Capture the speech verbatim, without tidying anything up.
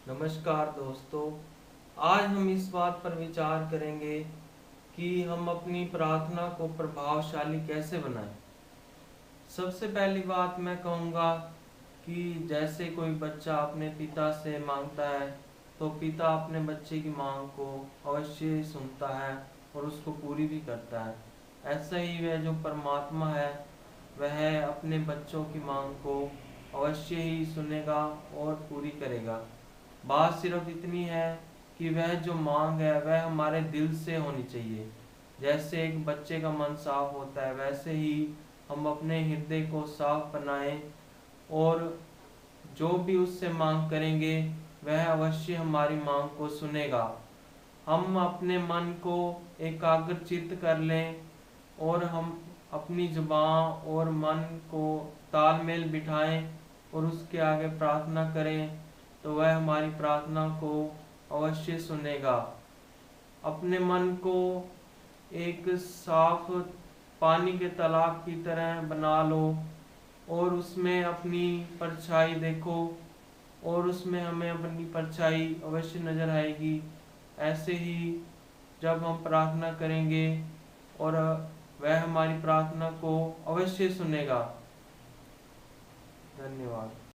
नमस्कार दोस्तों। आज हम इस बात पर विचार करेंगे कि हम अपनी प्रार्थना को प्रभावशाली कैसे बनाएं। सबसे पहली बात मैं कहूँगा कि जैसे कोई बच्चा अपने पिता से मांगता है तो पिता अपने बच्चे की मांग को अवश्य सुनता है और उसको पूरी भी करता है। ऐसा ही वह जो परमात्मा है वह अपने बच्चों की मांग को अवश्य ही सुनेगा और पूरी करेगा। बात सिर्फ इतनी है कि वह जो मांग है वह हमारे दिल से होनी चाहिए। जैसे एक बच्चे का मन साफ होता है वैसे ही हम अपने हृदय को साफ बनाएं और जो भी उससे मांग करेंगे वह अवश्य हमारी मांग को सुनेगा। हम अपने मन को एकाग्रचित्त कर लें और हम अपनी जुबान और मन को तालमेल बिठाएं और उसके आगे प्रार्थना करें तो वह हमारी प्रार्थना को अवश्य सुनेगा। अपने मन को एक साफ पानी के तालाब की तरह बना लो और उसमें अपनी परछाई देखो और उसमें हमें अपनी परछाई अवश्य नजर आएगी। ऐसे ही जब हम प्रार्थना करेंगे और वह हमारी प्रार्थना को अवश्य सुनेगा। धन्यवाद।